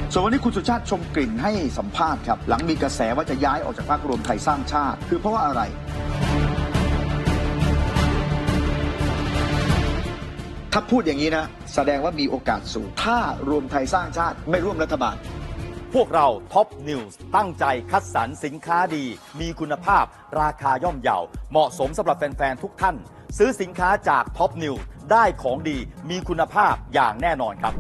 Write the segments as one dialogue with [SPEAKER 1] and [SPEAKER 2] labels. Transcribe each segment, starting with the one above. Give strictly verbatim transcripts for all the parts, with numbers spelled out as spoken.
[SPEAKER 1] ส่วนวันนี้คุณสุชาติชมกลิ่นให้สัมภาษณ์ครับหลังมีกระแสว่าจะย้ายออกจากพรรครวมไทยสร้างชาติคือเพราะว่าอะไรถ้าพูดอย่างนี้นะแสดงว่ามีโอกาสสูงถ้ารวมไทยสร้างชาติไม่ร่วมรัฐบาล
[SPEAKER 2] พวกเราท็อปนิวส์ตั้งใจคัดสรรสินค้าดีมีคุณภาพราคาย่อมเยาเหมาะสมสำหรับแฟนๆทุกท่านซื้อสินค้าจากท็อปนิวส์ได้ของดีมีคุณภาพอย่างแน่นอนครับ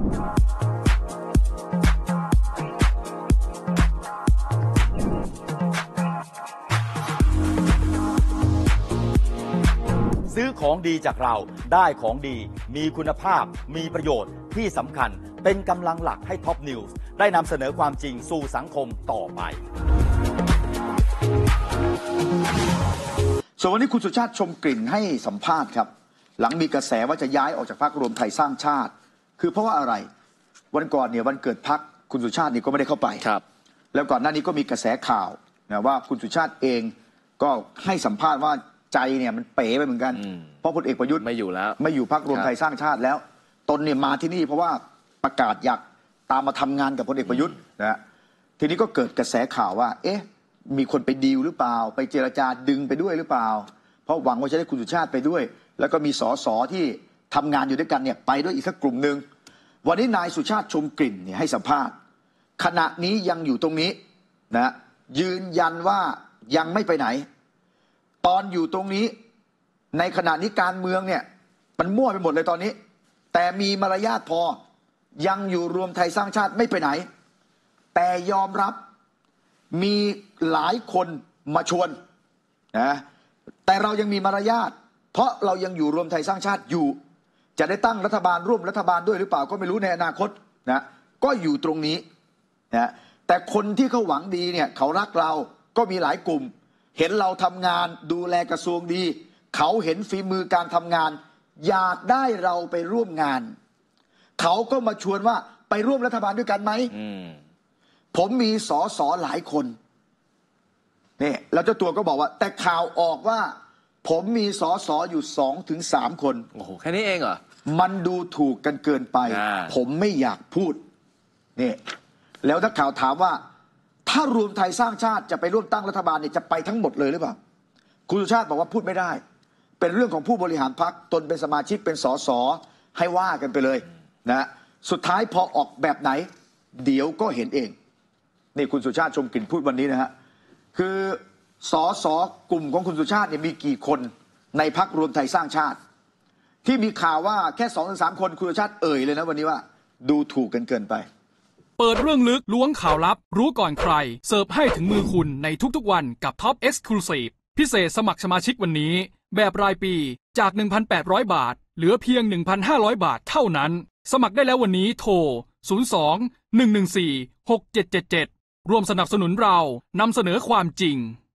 [SPEAKER 2] ซื้อของดีจากเราได้ของดีมีคุณภาพมีประโยชน์ที่สำคัญเป็นกำลังหลักให้ท็อปนิวส์ได้นำเสนอความจริงสู่สังคมต่อไป
[SPEAKER 1] ส่วนวันนี้คุณสุชาติชมกลิ่นให้สัมภาษณ์ครับหลังมีกระแสว่าจะย้ายออกจากพรรครวมไทยสร้างชาติคือเพราะว่าอะไรวันก่อนเนี่ยวันเกิดพรรคคุณสุชาตินี่ก็ไม่ได้เข้าไปครับแล้วก่อนหน้านี้ก็มีกระแสข่าวนะว่าคุณสุชาติเองก็ให้สัมภาษณ์ว่าใจเนี่ยมันเป๋ไปเหมือนกันเพราะพลเอกประยุทธ์
[SPEAKER 3] ไม่อยู่แล้ว
[SPEAKER 1] ไม่อยู่พรรครวมไทยสร้างชาติแล้วตนเนี่ยมาที่นี่เพราะว่าประกาศอยากตามมาทำงานกับพลเอกประยุทธ์นะทีนี้ก็เกิดกระแสข่าวว่าเอ๊ะมีคนไปดีลหรือเปล่าไปเจรจาดึงไปด้วยหรือเปล่าเพราะหวังว่าจะได้คุณสุชาติไปด้วยแล้วก็มีสสที่ทำงานอยู่ด้วยกันเนี่ยไปด้วยอีกสักกลุ่มหนึ่งวันนี้นายสุชาติชมกลิ่นเนี่ยให้สัมภาษณ์ขณะนี้ยังอยู่ตรงนี้นะยืนยันว่ายังไม่ไปไหนตอนอยู่ตรงนี้ในขณะนี้การเมืองเนี่ยมันมั่วไปหมดเลยตอนนี้แต่มีมารยาทพอยังอยู่รวมไทยสร้างชาติไม่ไปไหนแต่ยอมรับมีหลายคนมาชวนนะแต่เรายังมีมารยาทเพราะเรายังอยู่รวมไทยสร้างชาติอยู่จะได้ตั้งรัฐบาลร่วมรัฐบาลด้วยหรือเปล่าก็ไม่รู้ในอนาคตนะก็อยู่ตรงนี้นะแต่คนที่เขาหวังดีเนี่ยเขารักเราก็มีหลายกลุ่มเห็นเราทำงานดูแลกระทรวงดีเขาเห็นฝีมือการทำงานอยากได้เราไปร่วมงานเขาก็มาชวนว่าไปร่วมรัฐบาลด้วยกันไหมผมมีสอสอหลายคนนี่แล้วเจ้าตัวก็บอกว่าแต่ข่าวออกว่าผมมีสอสออยู่สองถึงสามคน
[SPEAKER 3] โอ้โหแค่นี้เองเหรอ
[SPEAKER 1] มันดูถูกกันเกินไปผมไม่อยากพูดนี่แล้วถ้าข่าวถามว่าถ้ารวมไทยสร้างชาติจะไปร่วมตั้งรัฐบาลเนี่ยจะไปทั้งหมดเลยหรือเปล่าคุณสุชาติบอกว่าพูดไม่ได้เป็นเรื่องของผู้บริหารพรรคตนเป็นสมาชิกเป็นสสให้ว่ากันไปเลยนะสุดท้ายพอออกแบบไหนเดี๋ยวก็เห็นเองนี่คุณสุชาติชมกลิ่นพูดวันนี้นะฮะคือสสกลุ่มของคุณสุชาติเนี่ยมีกี่คนในพรรครวมไทยสร้างชาติที่มีข่าวว่าแค่สองถึงสามคนคุณสุชาติเอ่ยเลยนะวันนี้ว่าดูถูกกันเกินไป
[SPEAKER 4] เปิดเรื่องลึกล้วงข่าวลับรู้ก่อนใครเสิร์ฟให้ถึงมือคุณในทุกๆวันกับ Top Exclusive พิเศษสมัครสมาชิกวันนี้แบบรายปีจาก หนึ่งพันแปดร้อย บาทเหลือเพียง หนึ่งพันห้าร้อย บาทเท่านั้นสมัครได้แล้ววันนี้โทรศูนย์ สอง หนึ่ง หนึ่ง สี่ หก เจ็ด เจ็ด เจ็ดร่วมสนับสนุนเรานำเสนอความจริง